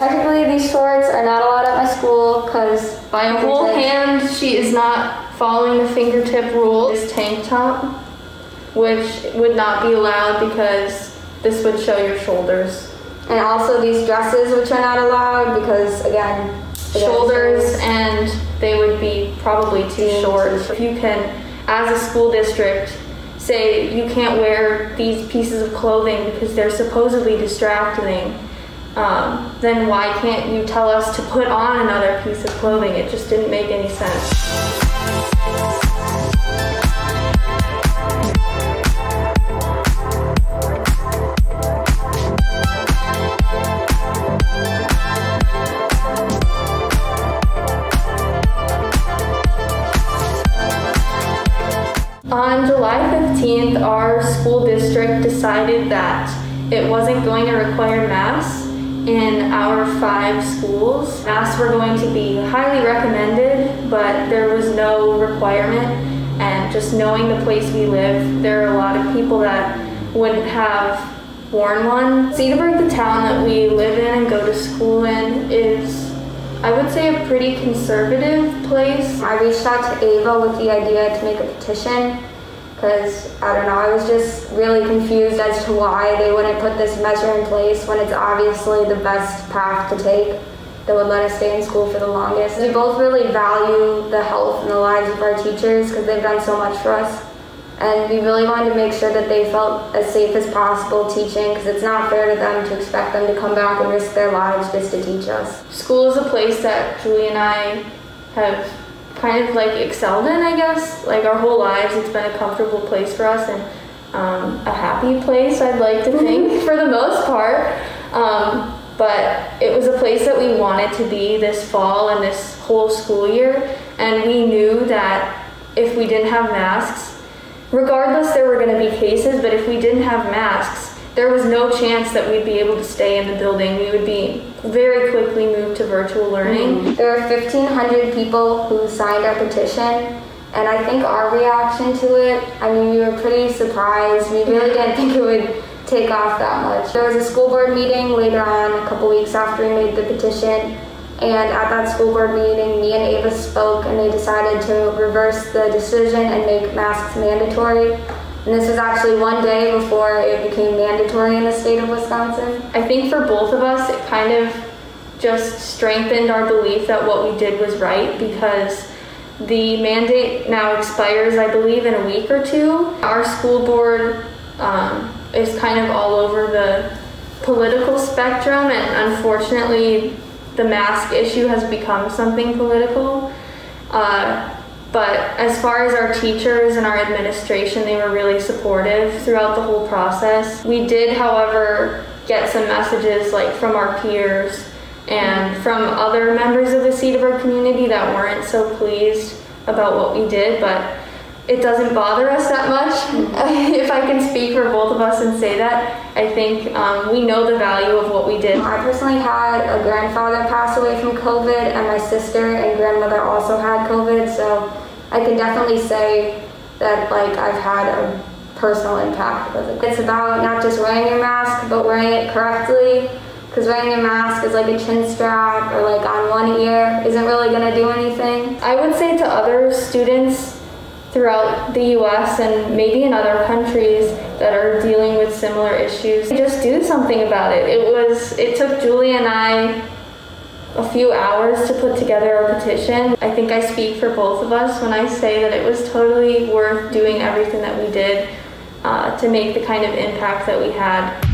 Technically, these shorts are not allowed at my school because by a whole hand, she is not following the fingertip rule. This tank top, which would not be allowed because this would show your shoulders. And also these dresses, which are not allowed because, again, shoulders, and they would be probably too short. If you can, as a school district, say you can't wear these pieces of clothing because they're supposedly distracting, then why can't you tell us to put on another piece of clothing? It just didn't make any sense. On July 15th, our school district decided that it wasn't going to require masks in our 5 schools. Masks were going to be highly recommended, but there was no requirement. And just knowing the place we live, there are a lot of people that wouldn't have worn one. Cedarburg, the town that we live in and go to school in, is, I would say, a pretty conservative place. I reached out to Ava with the idea to make a petition because, I don't know, I was just really confused as to why they wouldn't put this measure in place when it's obviously the best path to take that would let us stay in school for the longest. We both really value the health and the lives of our teachers because they've done so much for us. And we really wanted to make sure that they felt as safe as possible teaching because it's not fair to them to expect them to come back and risk their lives just to teach us. School is a place that Julie and I have kind of excelled in, I guess. Our whole lives, it's been a comfortable place for us and a happy place, I'd like to think, for the most part. But it was a place that we wanted to be this fall and this whole school year. And we knew that if we didn't have masks, regardless there were going to be cases, but if we didn't have masks, there was no chance that we'd be able to stay in the building. We would be very quickly moved to virtual learning. There were 1,500 people who signed our petition, and I think our reaction to it, we were pretty surprised. We really didn't think it would take off that much. There was a school board meeting later on, a couple weeks after we made the petition, and at that school board meeting, me and Ava spoke, and they decided to reverse the decision and make masks mandatory. And this was actually one day before it became mandatory in the state of Wisconsin. I think for both of us, it kind of just strengthened our belief that what we did was right because the mandate now expires, I believe, in a week or 2. Our school board is kind of all over the political spectrum, and unfortunately, the mask issue has become something political. But as far as our teachers and our administration, they were really supportive throughout the whole process. We did, however, get some messages from our peers and from other members of the Cedarburg community that weren't so pleased about what we did, but it doesn't bother us that much. If I can speak for both of us and say that, I think we know the value of what we did. I personally had a grandfather pass away from COVID, and my sister and grandmother also had COVID, so I can definitely say that I've had a personal impact with it. It's about not just wearing your mask, but wearing it correctly, because wearing your mask is like a chin strap or on one ear isn't really going to do anything. I would say to other students throughout the US and maybe in other countries that are dealing with similar issues, just do something about it. It took Julie and I a few hours to put together a petition. I think I speak for both of us when I say that it was totally worth doing everything that we did to make the kind of impact that we had.